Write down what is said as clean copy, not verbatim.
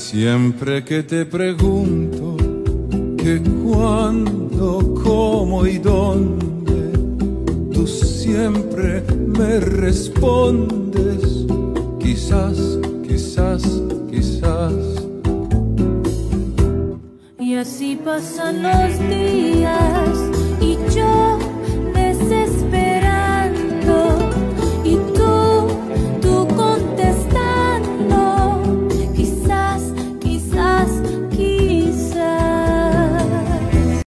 Siempre que te pregunto que cuándo, cómo y dónde, tú siempre me respondes, quizás, quizás, quizás. Y así pasan los días y yo